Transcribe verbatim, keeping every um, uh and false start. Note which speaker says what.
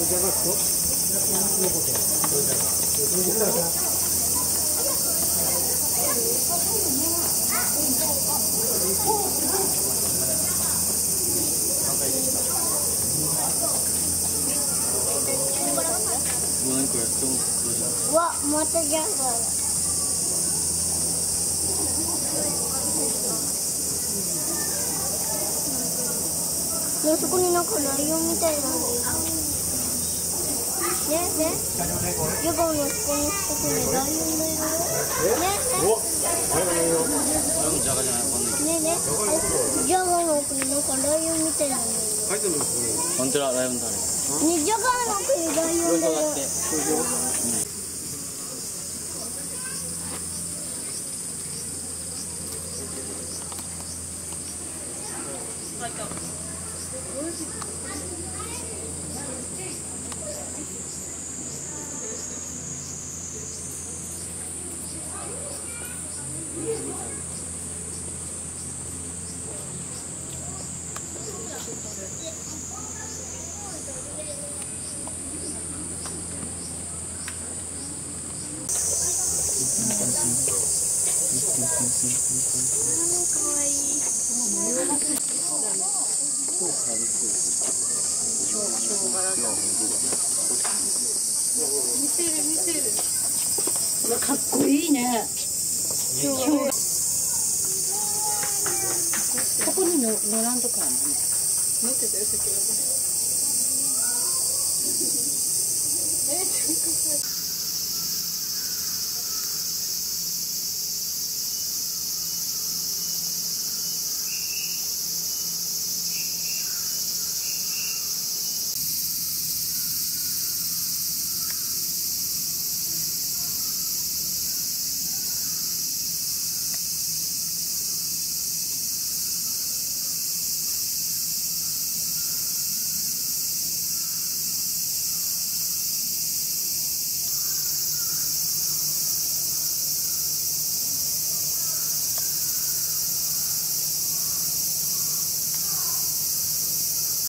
Speaker 1: わ、またじゃが。ね、そこになんかライオンみたいなのいる。ね、ね。ジャガーのそこにそこにライオンがいるよ。ね、ね。ね、ね。ジャガーの奥になんかライオンみたいなのいる。
Speaker 2: 本当だ、ライオンだね。
Speaker 1: ね、ジャガーの奥にライオンがいる。
Speaker 3: 見てる見てる。かっこいいね。ここにの乗らんとかあるの。乗ってたよ先ほど。え、ちょっと。